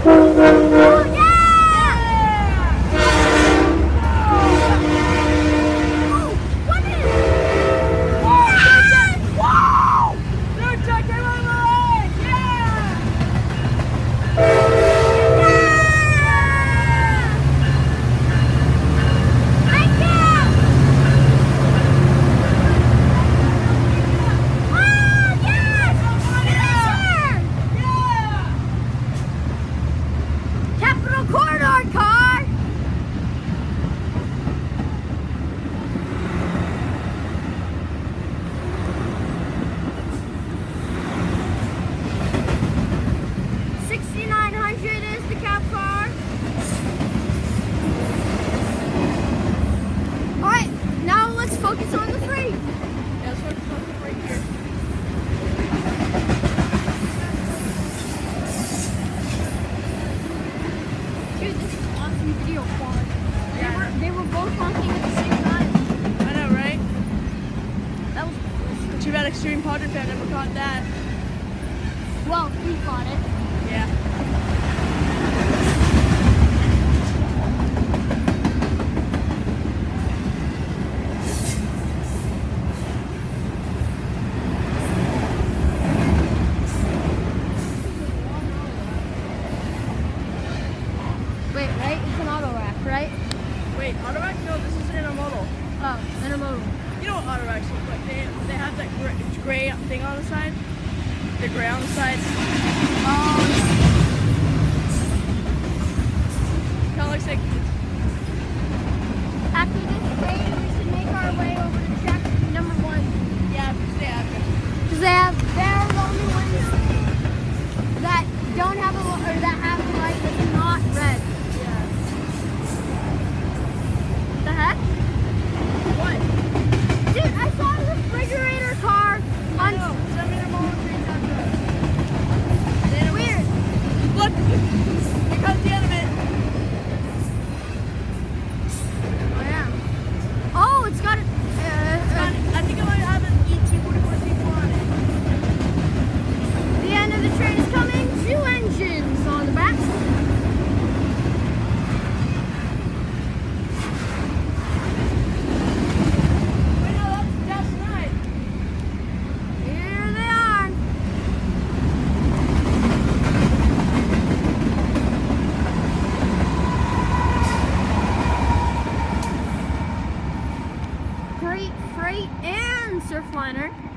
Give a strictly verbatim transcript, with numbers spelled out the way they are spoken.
Oh, yeah! Corridor car! sixty-nine hundred is the cab car. Alright, now let's focus on the freight. Yeah, let's focus on the freight here. Dude, this is awesome video quality. They were, they were both honking at the same time. I know, right? That was cool. Too bad Extreme Padre fan never caught that. Well, we caught it. Yeah. Wait, right? It's an auto rack, right? Wait, Autorack? No, this is intermodal. Oh, intermodal. You know what Autoracks look like? They, they have that gray, gray thing on the side. The gray on the side. Oh, Kind of looks like... after this train, we should make our way over to track number one. Yeah, stay after. Because they have, they're the only ones that don't have a, or that have a light that's not red. Yeah. What the heck? What? Dude, I saw a refrigerator car on... No, some intermodal trains after us. Then Weird. Look! Here comes the end of it. Oh, yeah. Oh, it's got a... It's got, Uh, I think it might have an E T forty-four C four on it. uh, the end of the train is coming. Two engines on the back. Wait, no, that's Dash nine. Here they are. Great freight and Surfliner.